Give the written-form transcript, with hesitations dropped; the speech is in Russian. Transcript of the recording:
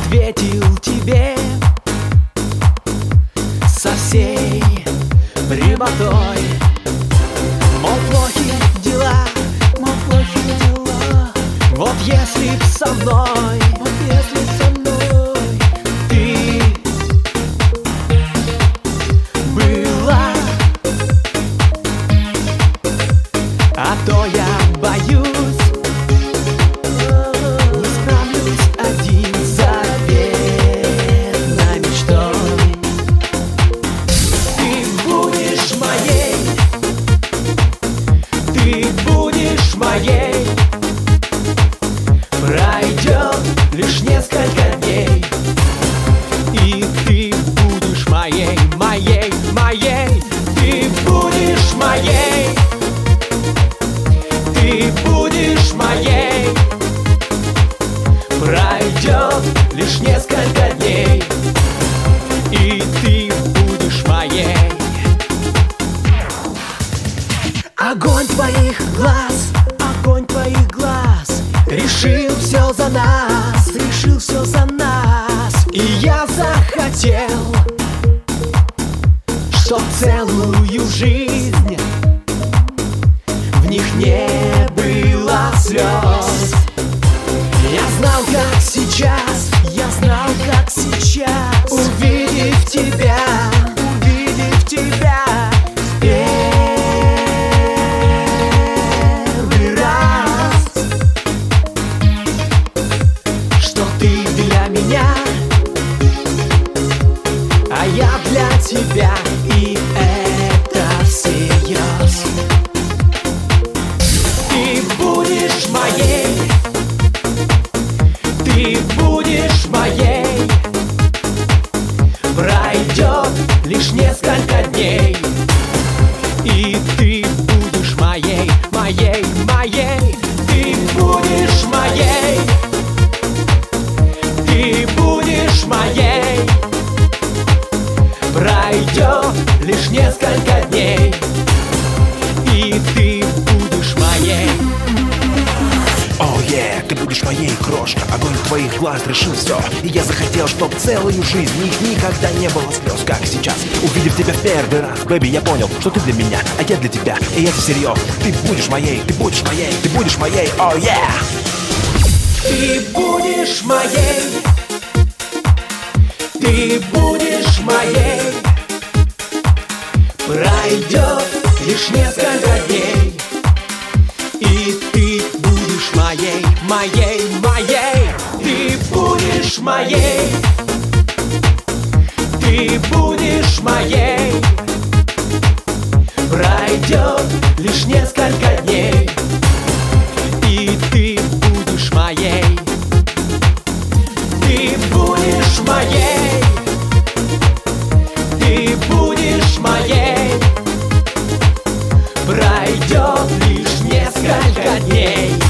ответил тебе со всей прямотой. Мол, плохие дела, мол, плохие дела. Вот если б со мной, вот если б со мной ты была, а то я боюсь, не справлюсь один с заветной мечтой. Ты будешь моей, ты будешь моей. Пройдет лишь несколько дней, и ты будешь моей, моей, моей. Ты будешь моей, ты будешь моей. Пройдет лишь несколько дней, и ты будешь моей. Огонь твоих глаз, огонь твоих глаз решил все за нас, решил все за нас. И я захотел, чтоб целую жизнь в них не было слез. Я знал, как сейчас, я знал, как сейчас, увидев тебя, увидев тебя первый раз, что ты для меня, а я для тебя, и это всерьез. Ты будешь моей, ты будешь моей. Пройдет лишь несколько дней, и ты будешь моей, моей, моей. Ты будешь моей, ты будешь моей. Пройдет лишь несколько дней, и ты будешь моей. Oh yeah, ты будешь моей, крошка. Огонь твоих глаз решил все. И я захотел, чтоб целую жизнь в них никогда не было слез, как сейчас. Увидев тебя в первый раз, бэби, я понял, что ты для меня, а я для тебя. И это всерьез. Ты будешь моей, ты будешь моей, ты будешь моей. Oh yeah. Ты будешь моей, ты будешь моей. Пройдет лишь несколько дней, и ты будешь моей, моей, моей. Ты будешь моей, ты будешь моей. Пройдет лишь несколько дней, и ты будешь моей. Ты будешь моей, ты будешь моей. Пройдет лишь несколько дней.